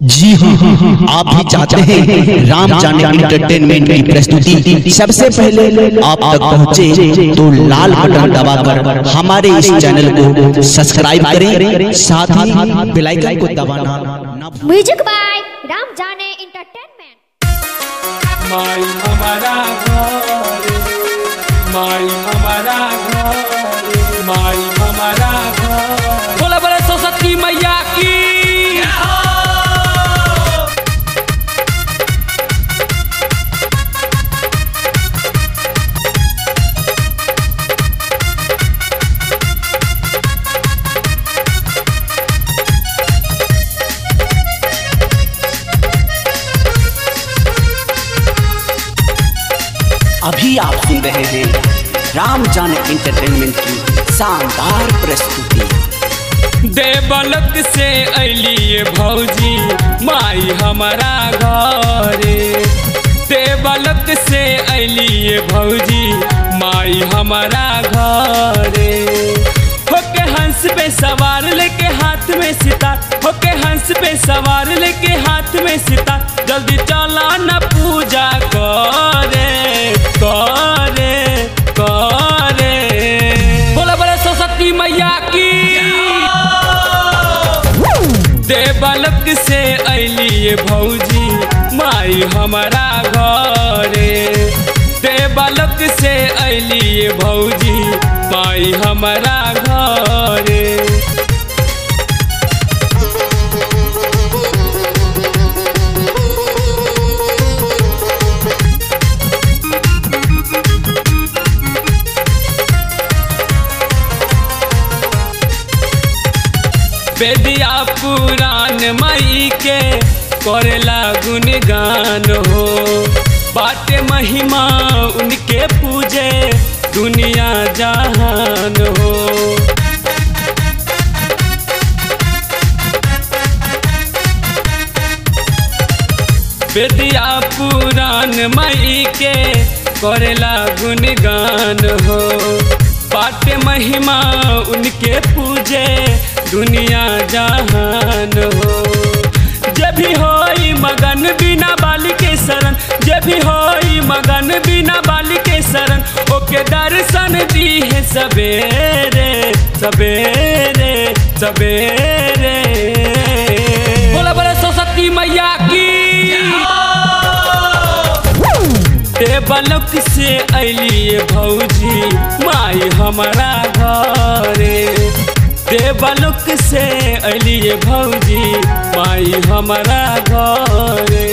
जी हाँ, आप भी चाहते हैं राम जाने एंटरटेनमेंट की प्रस्तुति सबसे पहले आप तक पहुंचे तो लाल बटन दबाकर हमारे इस चैनल को सब्सक्राइब करें, साथ ही बेल आइकन को दबाना ना भूलें। म्यूजिक बाय राम जाने एंटरटेनमेंट। माई हमारा घर, माई हमारा घर, माई हमारा घर। बोला बोला सरस्वती मैया की। अभी आप सुन रहे हैं राम जाने एंटरटेनमेंट की शानदार प्रस्तुति। देवलोक से अलिए भौजी माई हमारा घरे, देवलोक से अलिए भौजी माई हमारा घरे। होके हंस पे सवार लेके हाथ में सितार, होके हंस पे सवार लेके हाथ में सितार। जल्दी चला न पूजा करे करे करे। बोला बोला सरस्वती मैया की। देवलोक से अलिए भौजी माई हमारा घरे, देवलोक से अलिए भौजी माई हमारा घरे। बेदिया पुराण माई के करेला गुणगान हो, बाटे महिमा उनके पूजे दुनिया जहान हो। बेदिया पुराण माई के करेला गुणगान हो, बाटे महिमा उनके पूजे दुनिया जहान हो। जब भी होई मगन बिना बाली के शरण, जब भी होई मगन बिना बाली के शरण। ओके दर्शन दी है सवेरे सवेरे सवेरे। बोला बोला सरस्वती मैया की। देवलोक से अलिए भौजी माई हमारा घरे, देवलोक से अलिए भौजी माई हमारा घरे।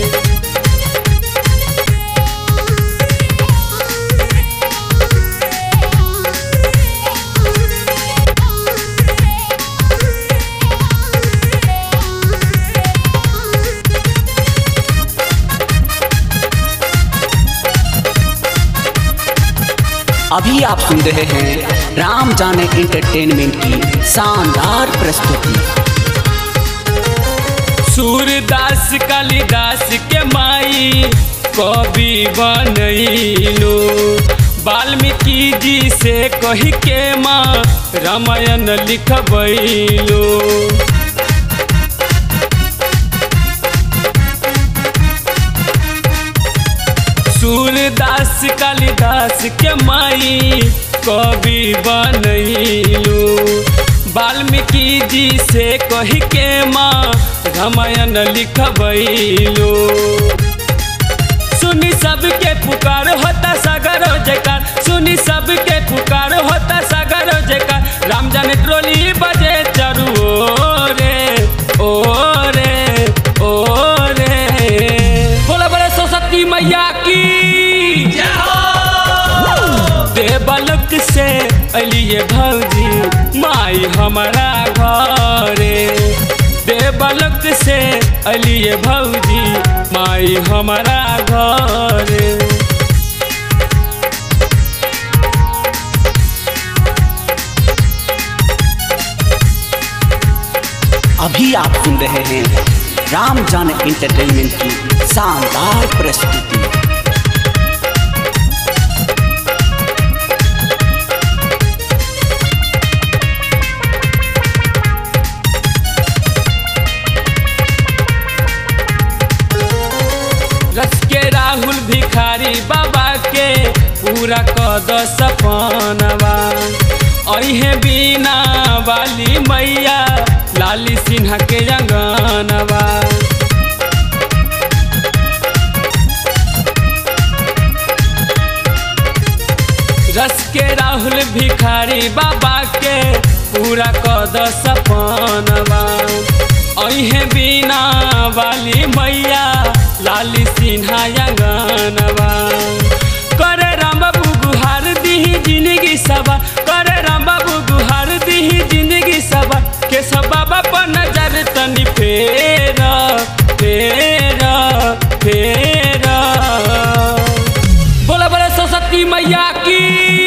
अभी आप सुन रहे हैं राम जाने एंटरटेनमेंट की शानदार प्रस्तुति। सूरदास कालिदास के माई कवि बनैलो, वाल्मीकि जी से कही के माँ रामायण लिखबैलो। सूरदास कालिदास के माई कवि बनैलो, वाल्मीकि जी से कही के माँ रामायण लिखबैलो। सुनी सबके पुकार होता सागर जयकार, सुनी सबके पुकार होता सागर जयकार। राम जाने ट्रोली बजे चारू ओरे ओरे ओरे। बोला बोला सरस्वती मैया की। देवलोक से अलिए भौजी माई हमारा घरे, देवलोक से अलिए भौजी माई हमारा घरे। अभी आप सुन रहे हैं राम जाने एंटरटेनमेंट की शानदार प्रस्तुति। पूरा कद सपनवा अहे बीना वाली मैया लाली सिन्हा के अंगनवा। रस के राहुल भिखारी बाबा के पूरा कद सपनवा अहे बीना वाली मैया लाली सिन्हा अंगनवा। करे राम बाबू गुहार दीही जिंदगी सवा, करे राम बाबू गुहार दीही जिंदगी सवा के सब बाबा पर नजर तनी फेरा फेरा फेरा। बोला बोला सरस्वती मैया की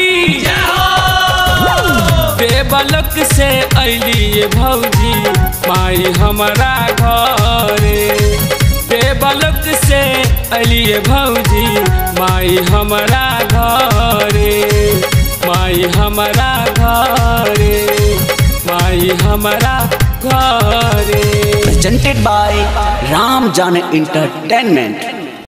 देवलोक से अलिए भौजी माई हमारा घरे। देवलोक से अलिए भौजी माई हमारा घरे, माई हमारा घरे, माई हमारा घरे। Presented by Ram Jane Entertainment।